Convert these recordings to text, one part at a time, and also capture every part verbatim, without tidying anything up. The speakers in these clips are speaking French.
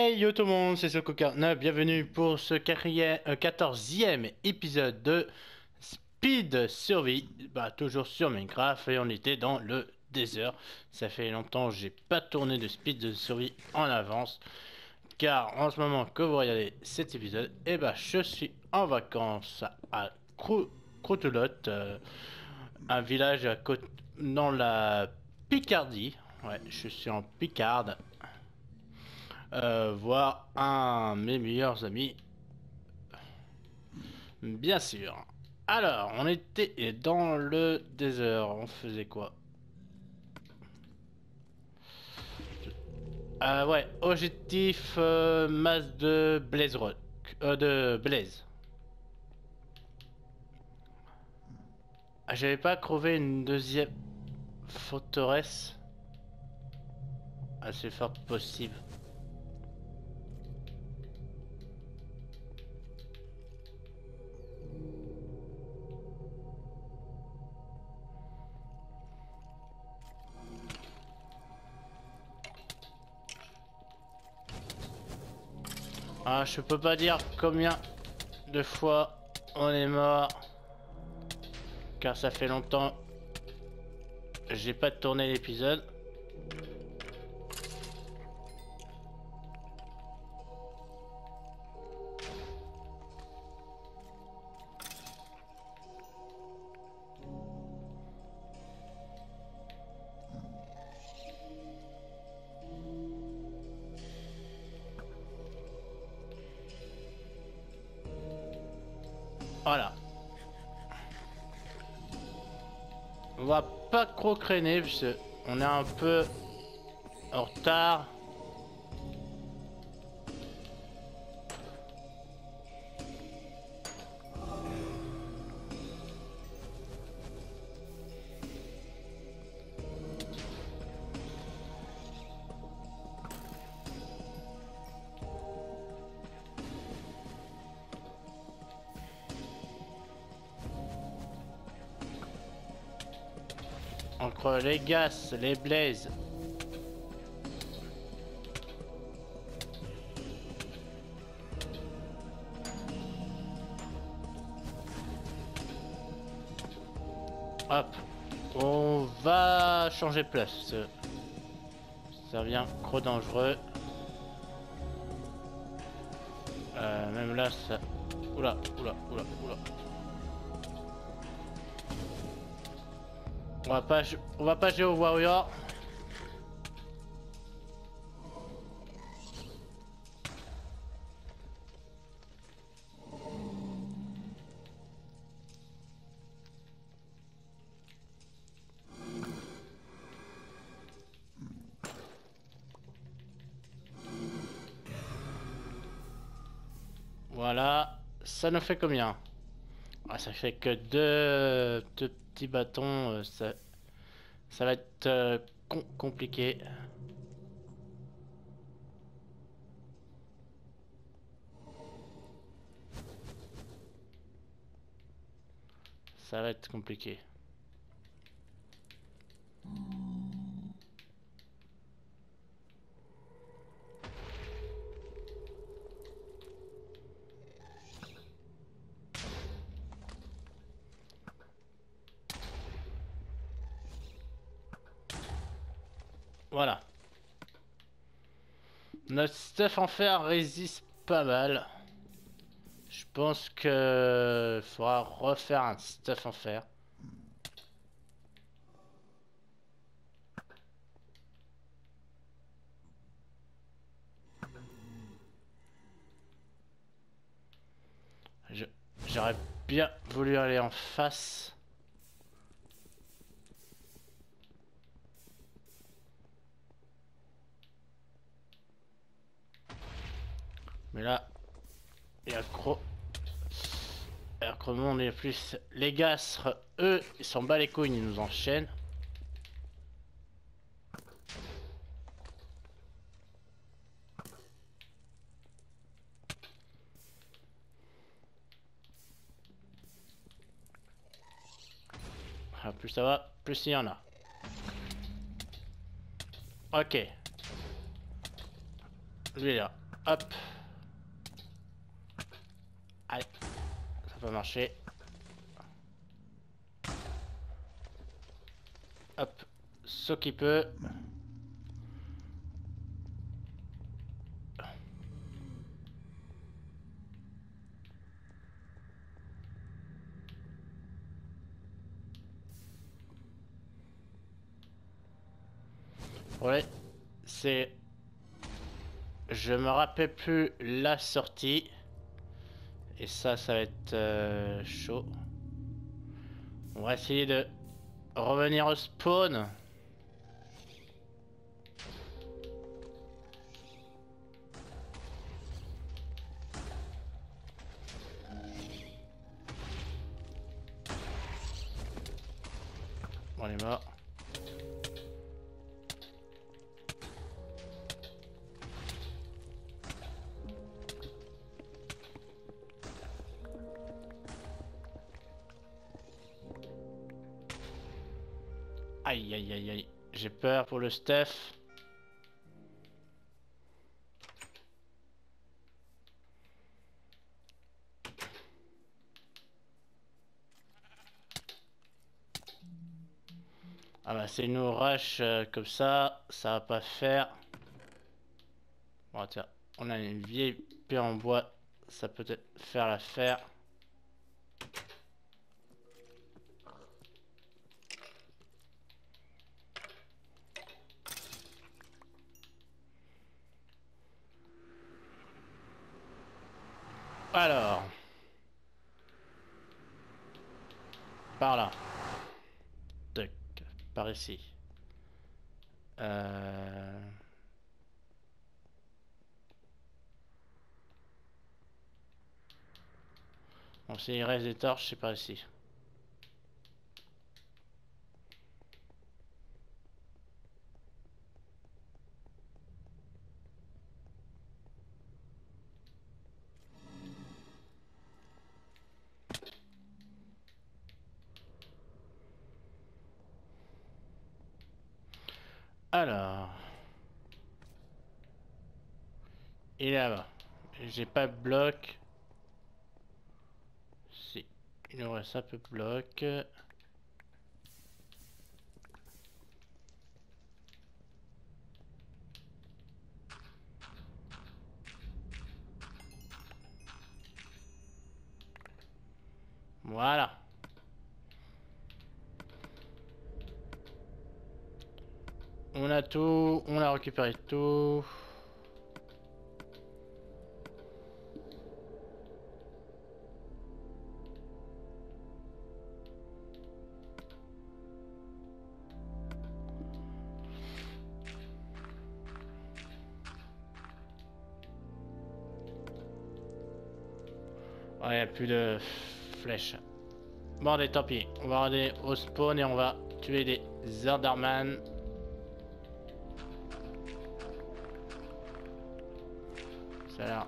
Hey yo tout le monde, c'est SoCoCarneuf, bienvenue pour ce quatrième, euh, quatorzième épisode de Speed Survie, bah toujours sur Minecraft et on était dans le désert. Ça fait longtemps que j'ai pas tourné de Speed Survie en avance, car en ce moment que vous regardez cet épisode, et bah je suis en vacances à Crou Crotelotte, euh, un village à côté, dans la Picardie. Ouais, je suis en Picarde. Euh, voir un de mes meilleurs amis, bien sûr. Alors, on était dans le désert, on faisait quoi? Euh, ouais, objectif euh, masse de Blaze Rock, euh, de Blaze. Ah, j'avais pas crevé une deuxième forteresse assez forte possible. Ah, je peux pas dire combien de fois on est mort, car ça fait longtemps j'ai pas tourné l'épisode. Voilà. On va pas trop crainer parce qu'on est un peu en retard. Entre les gaz, les blazes. Hop. On va changer de place. Ça devient trop dangereux. Euh, même là, ça... Oula, oula, oula, oula. On va pas, on va pas jouer au Warrior. Voilà. Ça nous fait combien? Ah, ça fait que deux, deux petits bâtons. euh, ça, ça va être euh, com compliqué. Ça va être compliqué. Voilà. Notre stuff en fer résiste pas mal. Je pense que faudra refaire un stuff en fer. J'aurais bien voulu aller en face. Mais là, il y a gros. Alors que nous, on est plus. Les gastres, eux, ils s'en bat les couilles, ils nous enchaînent. Ah, plus ça va, plus il y en a. Ok. Lui là. Hop. Allez, ça peut marcher. Hop, ce qui peut. Ouais, c'est... Je me rappelle plus la sortie. Et ça, ça va être euh, chaud. On va essayer de revenir au spawn. Bon, on est mort. Aïe aïe aïe aïe, j'ai peur pour le stuff. Ah bah c'est nous rush euh, comme ça, ça va pas faire. Bon tiens, on a une vieille pierre en bois, ça peut peut-être faire l'affaire. Alors, par là, Tac. Par ici. Euh... Bon, s'il reste des torches, c'est par ici. Alors, et là-bas, j'ai pas de bloc. Si, il nous reste un peu de bloc. Voilà. On a tout, on a récupéré tout. Ouais, il n'y a plus de flèches. Bon, allez, tant pis. On va aller au spawn et on va tuer des Enderman. Ça a l'air...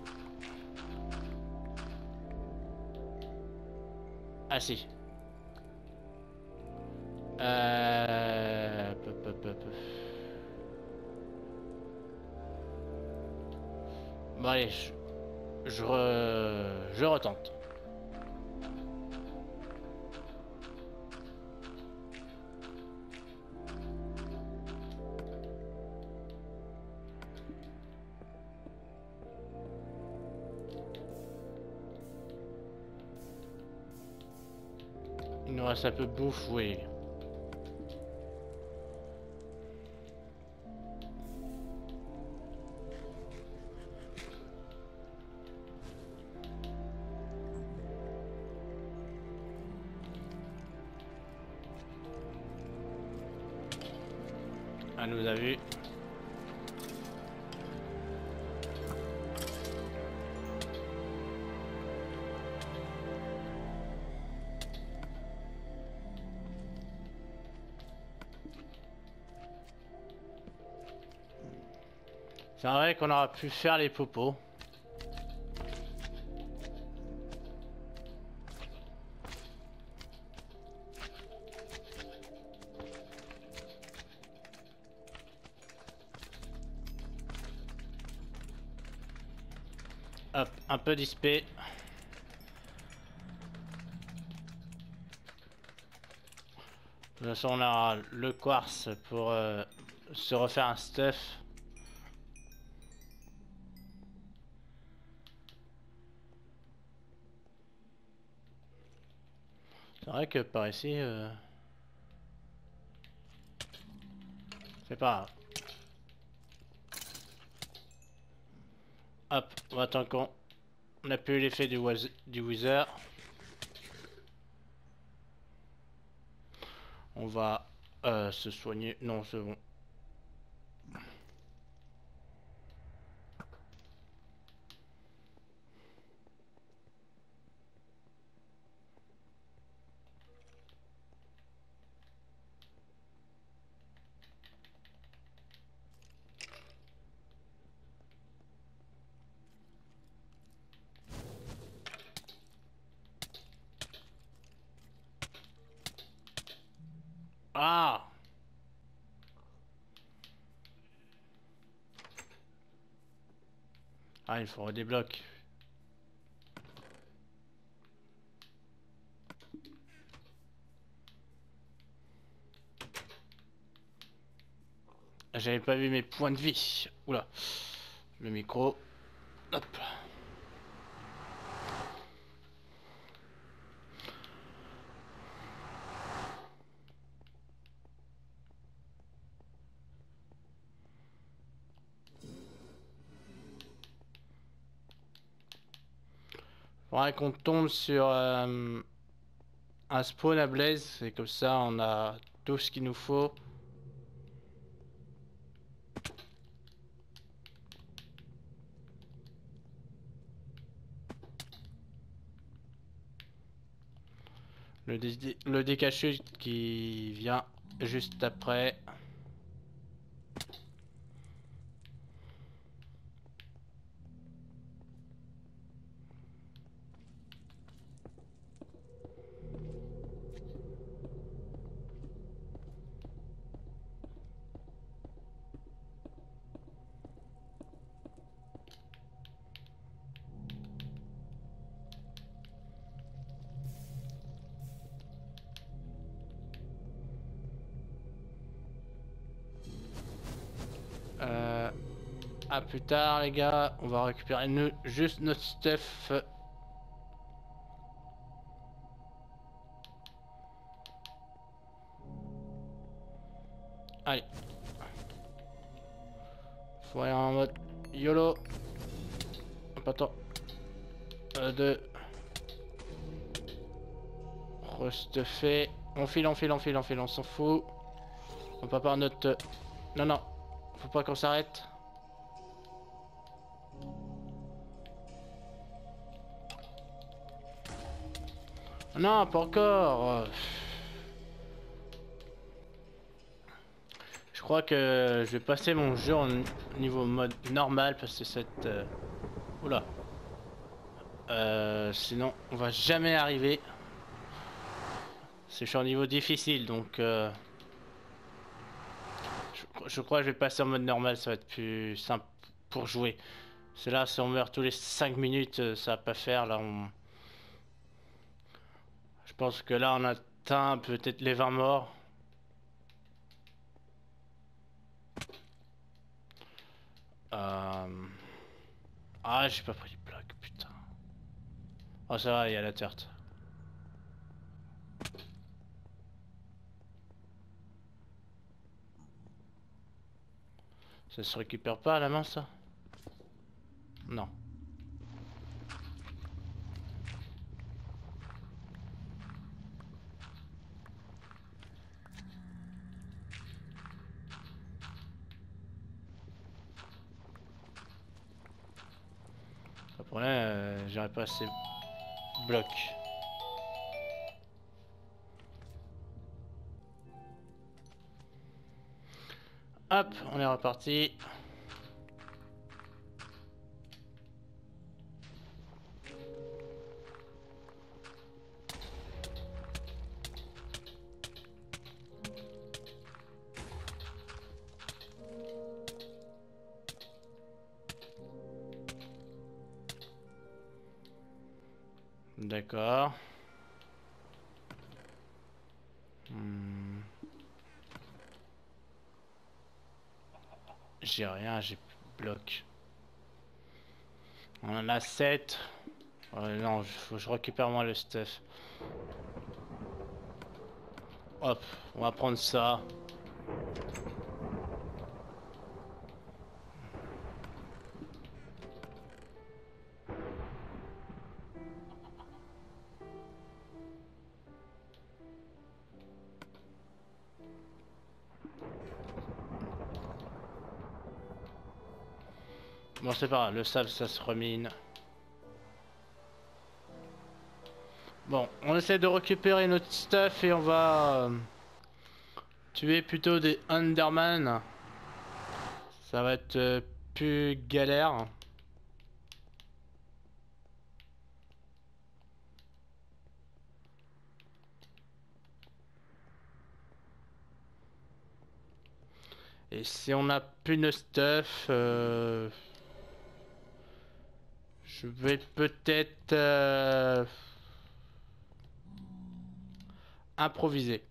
Ah si. Euh... Peu, peu, peu, peu. Bon allez, je... Je, re... je retente. Il nous reste un peu de bouffe, oui. Elle nous a vu. C'est vrai qu'on aura pu faire les popos. Hop, un peu dispé. De toute façon, on a le quartz pour euh, se refaire un stuff. C'est vrai que par ici, euh... c'est pas grave. Hop, on va attendre qu'on on a plus l'effet du, du Wither. On va euh, se soigner. Non, c'est bon. Ah! Ah, il faut des blocs. J'avais pas vu mes points de vie. Oula. Le micro. Hop. Faudrait qu'on tombe sur euh, un spawn à blaze. Et comme ça, on a tout ce qu'il nous faut. Le, dé le décaché qui vient juste après. Euh, à plus tard les gars, on va récupérer nous, juste notre stuff. Allez. Faut aller en mode YOLO. Hop, attends. Euh, deux. Restuffer. On file, on file, on file, on file, on s'en fout. On peut pas notre... Non, non. Faut pas qu'on s'arrête. Non, pas encore. Je crois que je vais passer mon jeu en niveau mode normal parce que cette... Euh... Oula. Euh, sinon, on va jamais arriver. C'est je suis en niveau difficile, donc... Euh... Je, je crois que je vais passer en mode normal, ça va être plus simple pour jouer. C'est là, si on meurt tous les cinq minutes, ça va pas faire. Là, on... Je pense que là, on atteint peut-être les vingt morts. Euh... Ah, j'ai pas pris le bloc, putain. Oh, ça va, il y a la terte. Ça se récupère pas à la main, ça? Non. Le problème, euh, j'aurais pas assez blocs. Hop, on est reparti. D'accord. Hmm. J'ai rien, j'ai bloc. On en a sept. Ouais, non, faut que je récupère moi le stuff. Hop, on va prendre ça. Bon, c'est pas grave, le sable ça se remine. Bon, on essaie de récupérer notre stuff et on va euh, tuer plutôt des Underman. Ça va être euh, plus galère. Et si on n'a plus de stuff, euh, je vais peut-être euh, improviser.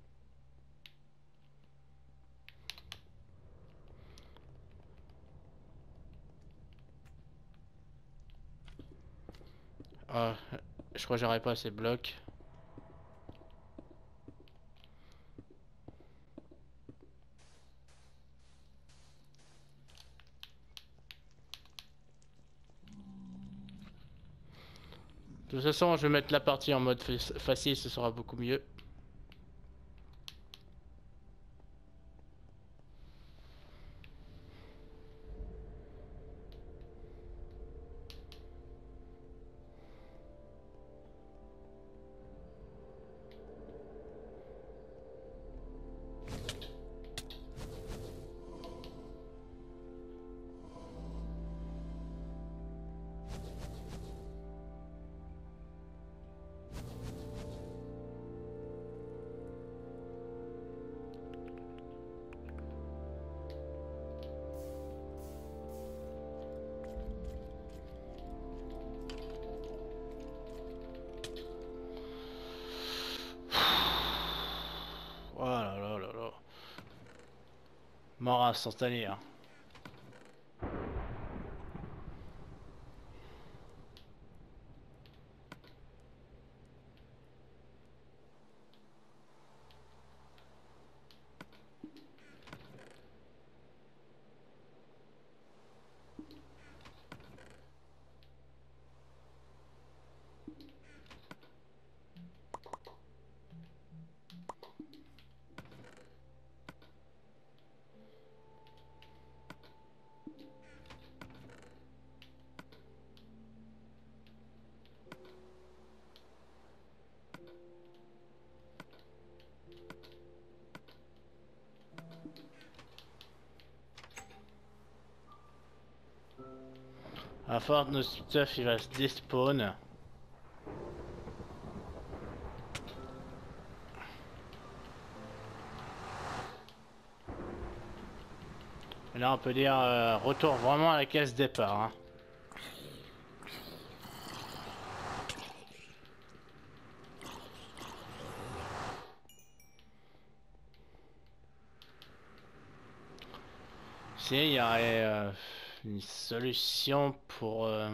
Ah, je crois que j'aurais pas assez de blocs. De toute façon, je vais mettre la partie en mode facile, ce sera beaucoup mieux. Oh là là là là. Mort instantané, hein. À force, notre stuff il va se despawn. Et là, on peut dire euh, retour vraiment à la case départ, hein. Si, il y aurait euh, une solution pour... Euh...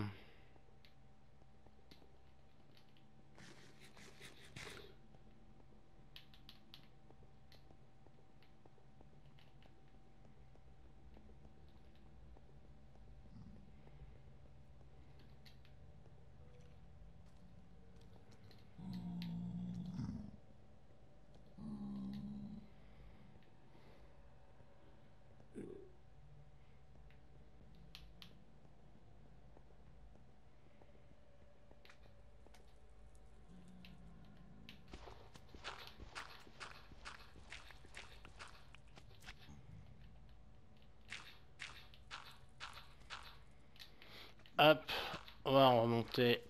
Hop, on va remonter.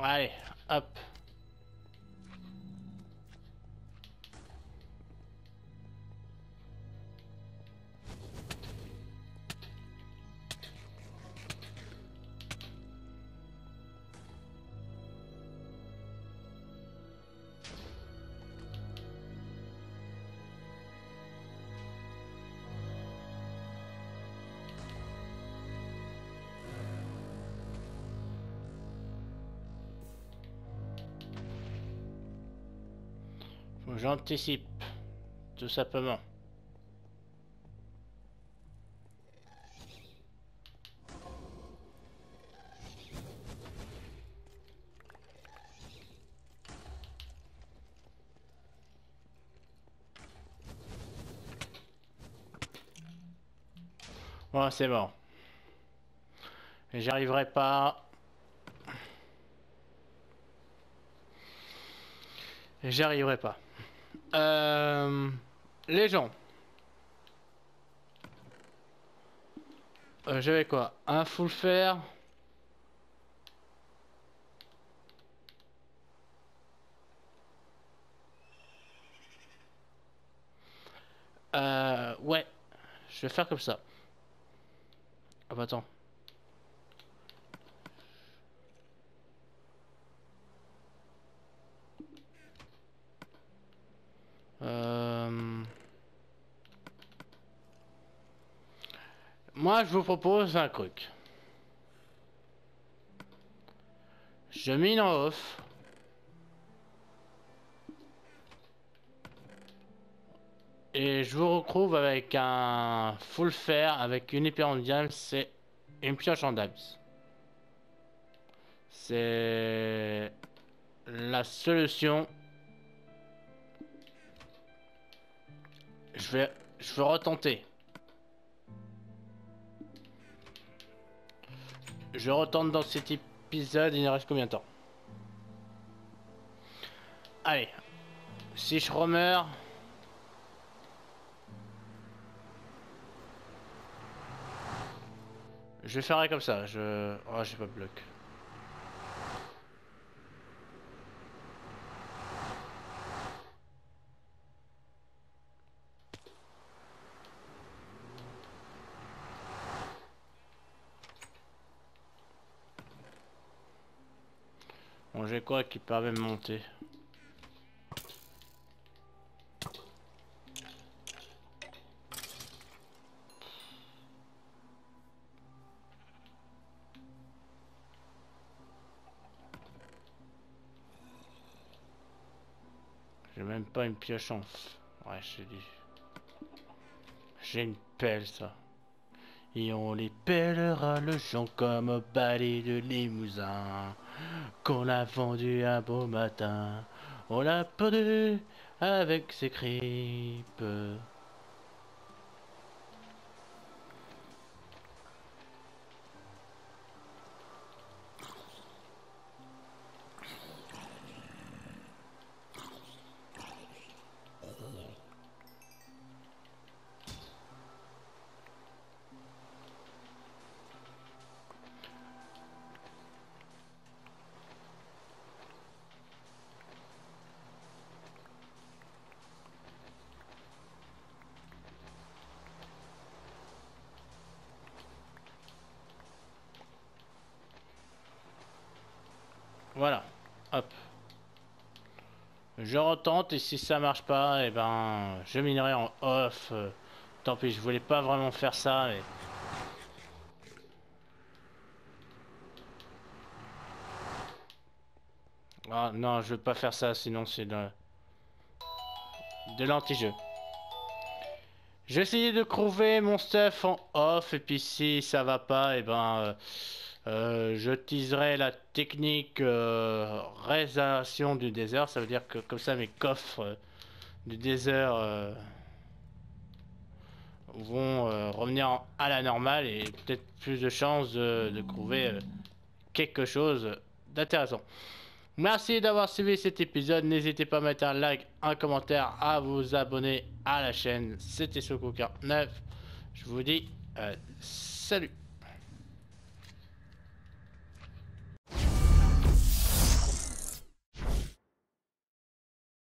Allez, hop. J'anticipe, tout simplement. Bon, c'est bon. J'y arriverai pas. J'y arriverai pas. Euh, les gens. Euh, J'avais quoi? Un full fer. Euh, ouais. Je vais faire comme ça. Ah bah attends. Euh... Moi, je vous propose un truc. Je mine en off. Et je vous retrouve avec un full fer, avec une épée en diamant, c'est une pioche en diamant. C'est la solution. Je vais, je vais retenter. Je retente dans cet épisode, il ne reste combien de temps? Allez, si je remeurs... Je ferai comme ça, je... Oh, j'ai pas de bloc. Bon, j'ai quoi qui permet de monter? J'ai même pas une pioche en... Ouais, je t'ai dit. J'ai une pelle, ça. Et on les pèlera le champ comme au balai de Limousin. Qu'on l'a vendu un beau matin. On l'a pendu avec ses cripes. Voilà, hop. Je retente et si ça marche pas, et eh ben je minerai en off. Euh, tant pis, je voulais pas vraiment faire ça, mais... Ah non, je veux pas faire ça, sinon c'est de, de l'anti-jeu. J'ai essayé de trouver mon stuff en off, et puis si ça va pas, et ben euh, euh, je teaserai la technique euh, réalisation du désert. Ça veut dire que comme ça mes coffres euh, du désert euh, vont euh, revenir à la normale et peut-être plus de chances de, de trouver euh, quelque chose d'intéressant. Merci d'avoir suivi cet épisode. N'hésitez pas à mettre un like, un commentaire, à vous abonner à la chaîne. C'était Soko quarante-neuf. Je vous dis euh, salut.